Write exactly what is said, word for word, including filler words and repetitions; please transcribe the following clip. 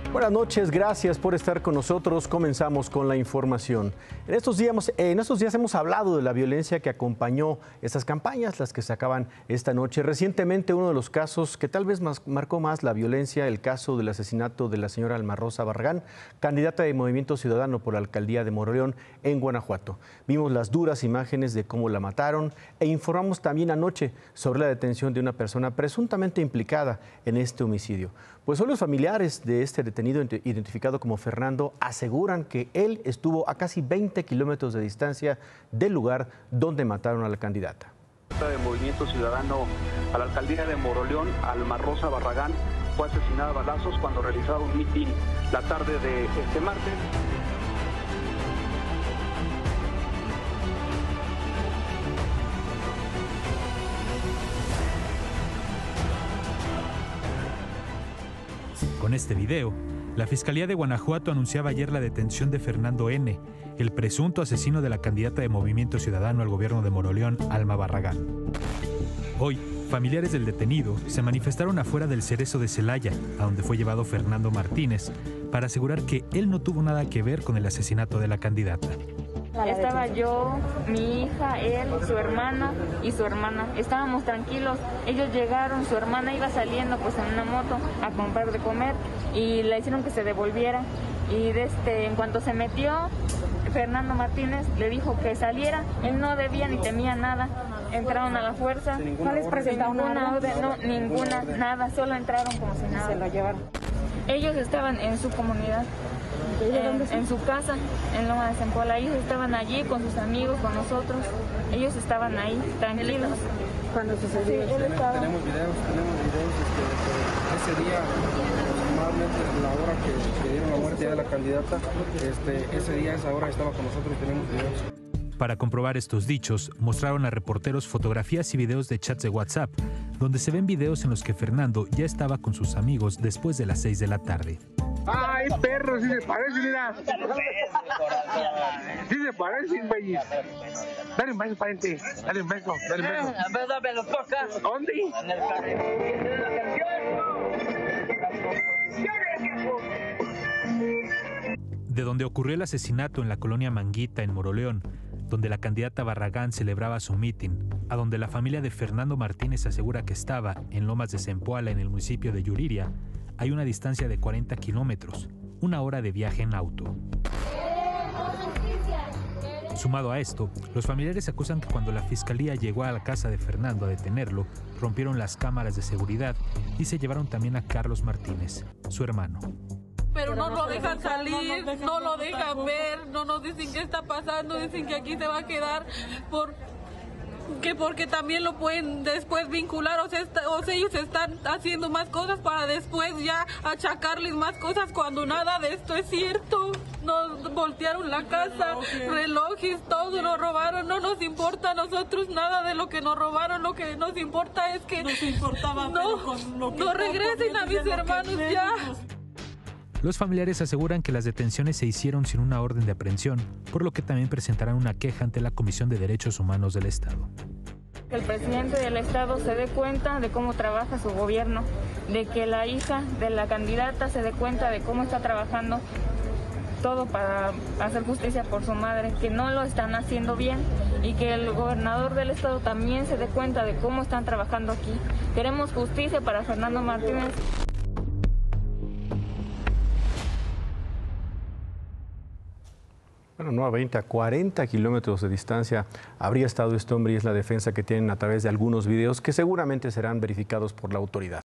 Buenas noches, gracias por estar con nosotros. Comenzamos con la información. En estos días, en estos días hemos hablado de la violencia que acompañó estas campañas, las que se acaban esta noche. Recientemente uno de los casos que tal vez más, marcó más la violencia, el caso del asesinato de la señora Alma Rosa Barragán, candidata de Movimiento Ciudadano por la alcaldía de Moroleón en Guanajuato. Vimos las duras imágenes de cómo la mataron e informamos también anoche sobre la detención de una persona presuntamente implicada en este homicidio. Pues hoy los familiares de este detenido identificado como Fernando aseguran que él estuvo a casi veinte kilómetros de distancia del lugar donde mataron a la candidata. De Movimiento Ciudadano a la alcaldía de Moroleón, Alma Rosa Barragán fue asesinada a balazos cuando realizaba un mitin la tarde de este martes. Con este video, la Fiscalía de Guanajuato anunciaba ayer la detención de Fernando N., el presunto asesino de la candidata de Movimiento Ciudadano al gobierno de Moroleón, Alma Barragán. Hoy, familiares del detenido se manifestaron afuera del Cerezo de Celaya, a donde fue llevado Fernando Martínez, para asegurar que él no tuvo nada que ver con el asesinato de la candidata. Estaba yo, mi hija, él, su hermana y su hermana. Estábamos tranquilos. Ellos llegaron, su hermana iba saliendo pues en una moto a comprar de comer y le hicieron que se devolviera. Y de este, en cuanto se metió, Fernando Martínez le dijo que saliera. Él no debía ni temía nada. Entraron a la fuerza. ¿No les presentaron ninguna orden? orden? No, ninguna, nada. Solo entraron como si nada. Se lo llevaron. Ellos estaban en su comunidad. En, en su casa, en Loma de Zempoala. Ellos estaban allí con sus amigos, con nosotros. Ellos estaban ahí, tranquilos. ¿Cuándo sucedió? Sí, él estaba... Tenemos videos, tenemos videos este, ese día, aproximadamente la hora que, que dieron la muerte a la candidata, este, ese día, esa hora estaba con nosotros y tenemos videos. Para comprobar estos dichos, mostraron a reporteros fotografías y videos de chats de WhatsApp, donde se ven videos en los que Fernando ya estaba con sus amigos después de las seis de la tarde. ¡Ay, perro! Sí se parece, mira. Sí se parece, güey. Dale un beso, pariente. Dale un beso, dale un beso. Dame los toca. ¿Dónde? En el De donde ocurrió el asesinato en la colonia Manguita, en Moroleón, donde la candidata Barragán celebraba su mitin, a donde la familia de Fernando Martínez asegura que estaba, en Lomas de Zempoala, en el municipio de Yuriria, hay una distancia de cuarenta kilómetros, una hora de viaje en auto. Sumado a esto, los familiares acusan que cuando la fiscalía llegó a la casa de Fernando a detenerlo, rompieron las cámaras de seguridad y se llevaron también a Carlos Martínez, su hermano. Pero no lo dejan salir, no lo dejan ver, no nos dicen qué está pasando, dicen que aquí se va a quedar por... que porque también lo pueden después vincular, o sea, está, o sea, ellos están haciendo más cosas para después ya achacarles más cosas cuando nada de esto es cierto. Nos voltearon la casa, relojes, todo nos robaron, no nos importa a nosotros nada de lo que nos robaron, lo que nos importa es que nos importaba, no, con lo que no regresen a mis hermanos ya. Los familiares aseguran que las detenciones se hicieron sin una orden de aprehensión, por lo que también presentarán una queja ante la Comisión de Derechos Humanos del Estado. Que el presidente del Estado se dé cuenta de cómo trabaja su gobierno, de que la hija de la candidata se dé cuenta de cómo está trabajando todo para hacer justicia por su madre, que no lo están haciendo bien, y que el gobernador del Estado también se dé cuenta de cómo están trabajando aquí. Queremos justicia para Fernando Martínez. Bueno, no a veinte, a cuarenta kilómetros de distancia habría estado este hombre y es la defensa que tienen a través de algunos videos que seguramente serán verificados por la autoridad.